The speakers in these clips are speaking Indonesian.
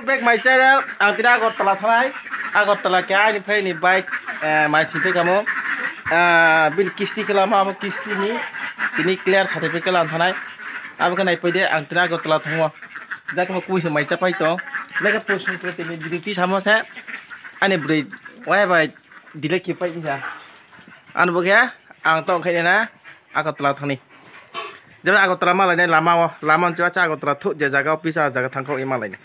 Back my channel, ang agartala thanai, agartala kaya ni pay ni bike, my sipe kamu, bin kisti kelama apa kisti ni, ini clear certificate kelam thanai, apa kan ipo dia ang agartala thangwa, jadi kamu kuis my capai to, mereka person kereta ni diriti sama saya, ane breed, why by dilek kipai ni ya, anu bagai ang tong kaya na agartala thani. Jadi agartala malah ni lama cuaca agartala tu jaga bisa jaga tangkau imal ini.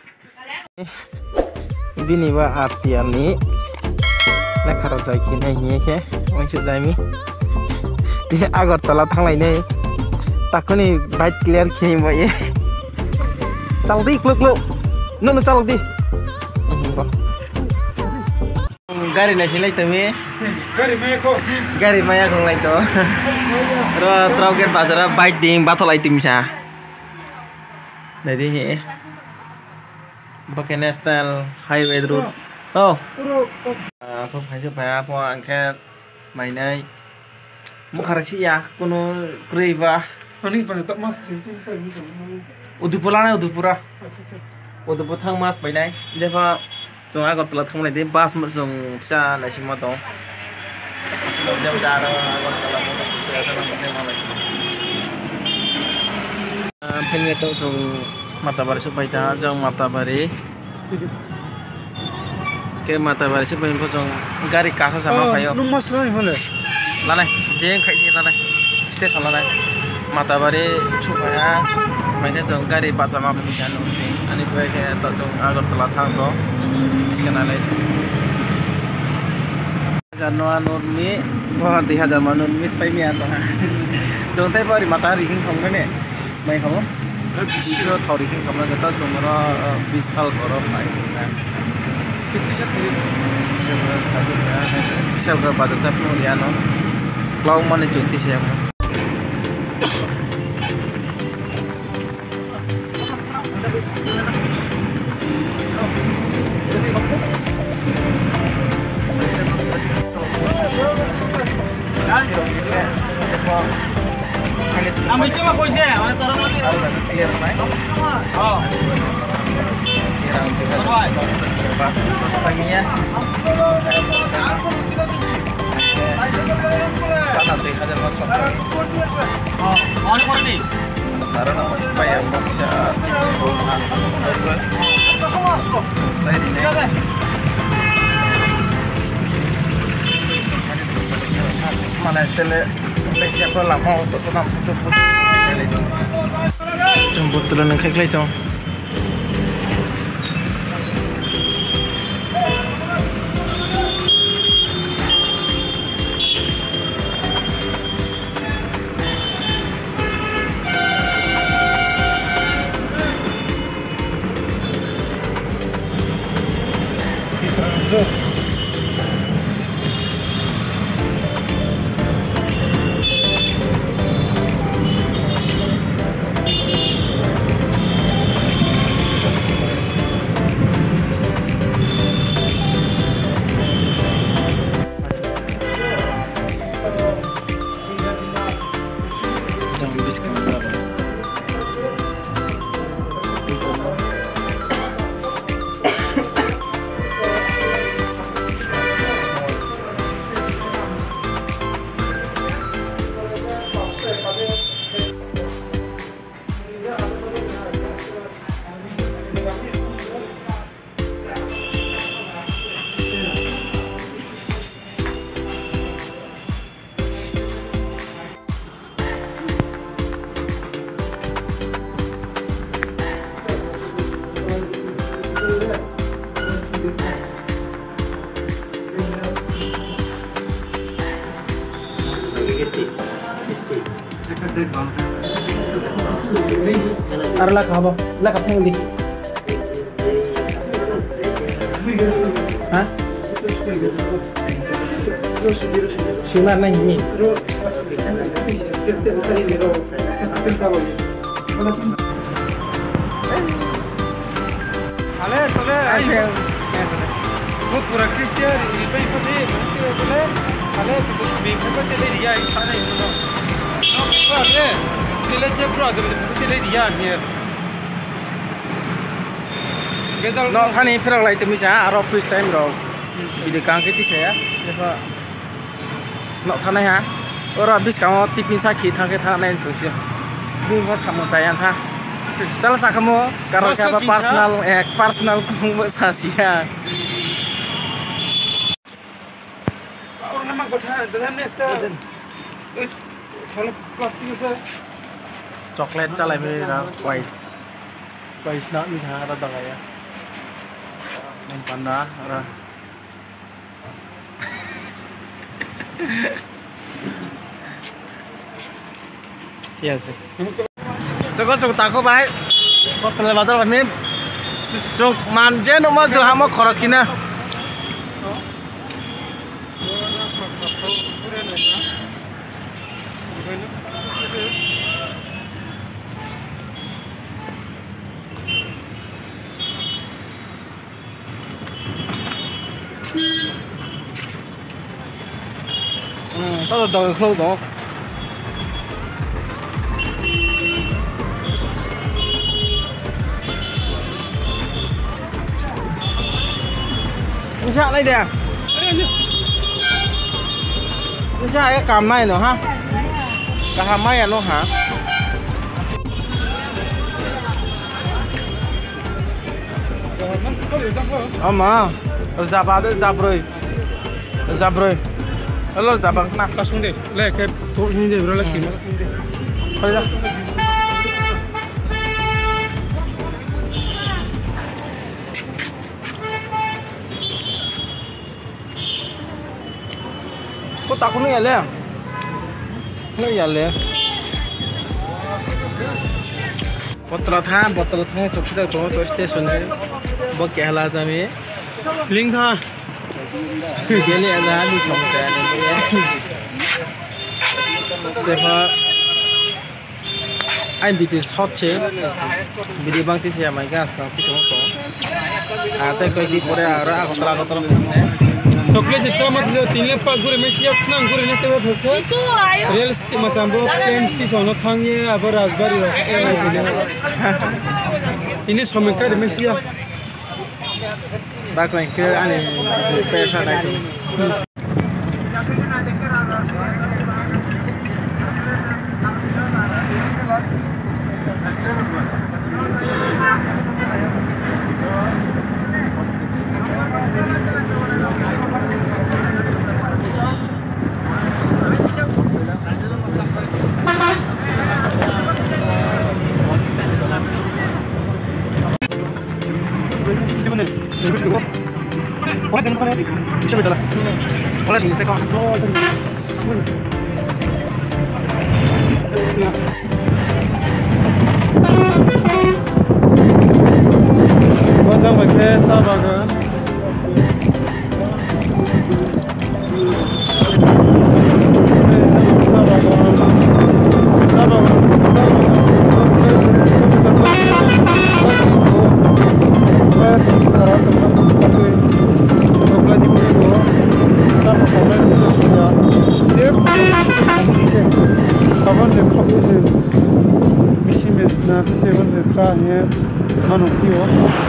Ini wa artian ni nak harus saya kini ni ke, maksud saya ni, dia agartala thang lain ni, takut ni baik clear kini boleh. Caldi kluk, no caldi. Gari nasi lagi tu mi. Gari maya kong lagi tu. Terus pasar baik ding batal lagi misah. Jadi ni. Pakai national highway road. Oh. Apa pasal apa angkat mainai. Mukharasi ya, kono kriba. Panis panas tak mas. Udupura. Udupura thang mas mainai. Jadi so agartala thang lai de bus masung sa nasi mato. Sebelum jam daro agartala mo sa sana mo malai. Pengen tu Matabari supaya dah jang matabari. Ke matabari supaya pun gari kasa sama kayo. Numas lah boleh. Lalai, jeng kai ni lalai. Station lalai. Matabari supaya mainnya jang gari pas sama pemikiran nanti. Ani boleh ke atau jang agartala thang tu. Sekarang lalai. Januari nurmi, wah 2000 nurmi supaya ni atau. Jang tay bari matahari king kamu ni, main kamu. Video thori king kamu kita cuma bisal korok naik kan. Bisal berapa jasa pun dia no. Kalau mana cuti saya mau. Ambil siapa kau sih? Mana taruh lagi? Clear naik. Oh. Clear. Pas paginya. Nanti ada masuk. Oh, on ni. Taruh nama supaya bisa. Supaya di sini. Mana tele. Siapa lama untuk senam tutup jemput tulen yang keklik tu. Arla kabo, la kapeng di. Hah? Sinar nahi ni. Ale. वो पूरा क्रिस्टियन इतना ही पता है बोले ale bingung kan tele dia ini sana itu no ale tele je bro ada tele dia here Nok thani phirok lai tumi sa aro first time rok bidi kangke ti saya defa nok thanai ha ora bis kamo tipin sa khi thangke thang nai tu sia bu mo samo jayan tha chal sakamo karo siapa personal kung sa sia orang nampak batha dalam nesta thal plastik se coklat chalai me ra quay snap ni sa ra dang ya Panda ra yes Joko tako bai hotel bazar kami jok manje no mo jo hamo khoros kina Tao đòi khâu đó. Nó sao đây nè? Nó sao cái cằm này nữa ha? Cả hàm mai à nó hả? Mà, giáp rồi. Halo, zabang kena langsung deh. Le kayak tuh ini deh, bro lagi. Ayo. Kok takut nih ya le? Nih ya le. Botol tha chokta to station hai. Bo kehla jame. Link tha. Geli ada di sampai ada ya. Defa, anh bị từ short chế, bị đi băng tí xe máy gas còn tí xuống to. Tay coi đi bore ra agartala này. Chocolate itu cuma tu tinggal pak guru mesti apa nang guru nanti apa tu? Itu ayo. Real estate macam bu friends ti sono thangye apa raspberry. Ini semua mesti apa? Bakal ke ane pesa lagi. Bisa betul lah. Boleh sih, cek kok. Pasang pakai sabaga. Mano kio,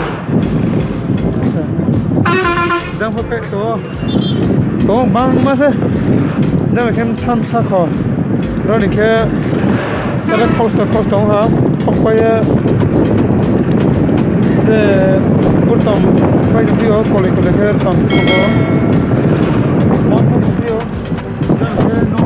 jangan pakai to bang masa, jangan kem sam sako, roni ke, salah cost ha, pokoknya, bertam, supaya kio kolej ke tam kio, bang kio, jangan no.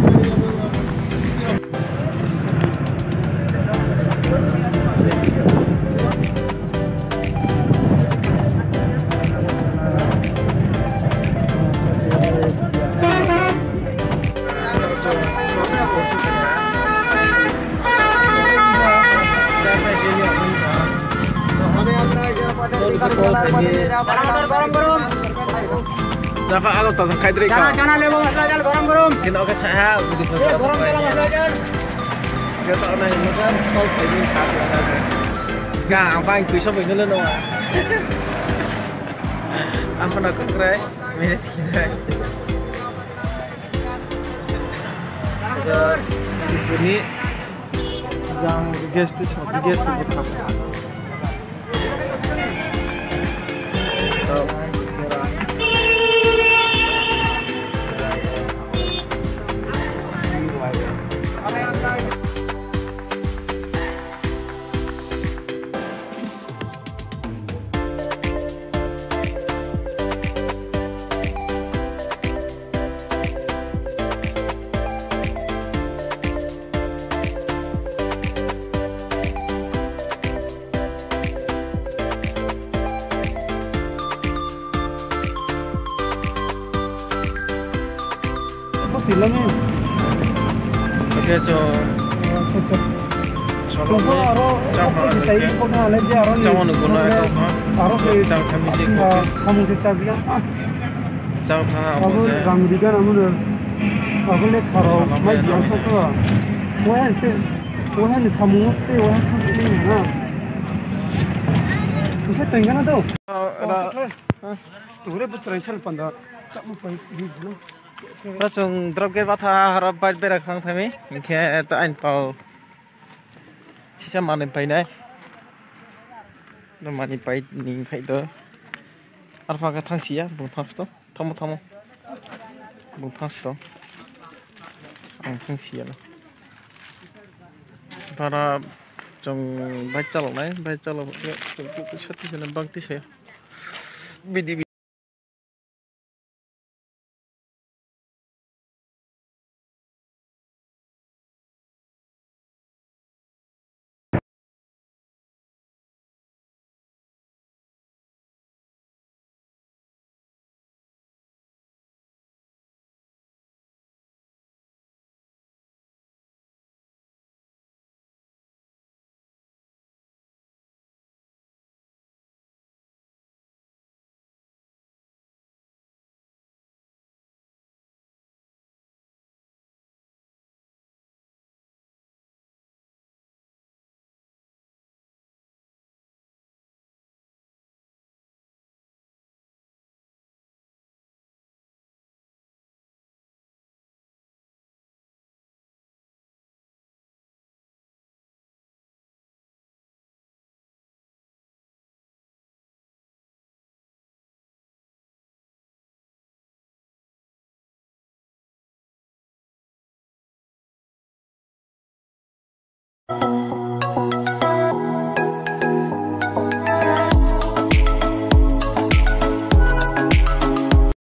Dapat alat tak sampai dari kau. Jangan lewat masalah gorom. Kita oke saya begitu. Gorom masalah. Kita orang ini kan kau ini satu aja. Gak, apa yang bisa begini loh. Apa nak keren? Meskin. Ini yang guest itu besar. tilangnya. Oke, so Coba aro kita ini kok nggak dia aro. Jangan guna itu, ha? Aro ke Jangan kami sih. kamu secagia. Jangan Aku ram diga namun aku lihat karo mai yang satu. Wahan samu te wahan ini na. Sudah tengah na tuh. Udah besar chal panda. Kamu pergi. Langsung drop ke bawah harap baik berak sang kami. Mungkin tak info. Sisa mana painai? Mana pain ning kai tu. Arfa ke thang sia, bung thang sto. Thamu. Bung thang sto. Thang sia lah. Para jong baca lo nai, baca lo. Jong tu satu sana bangti saya. Bidi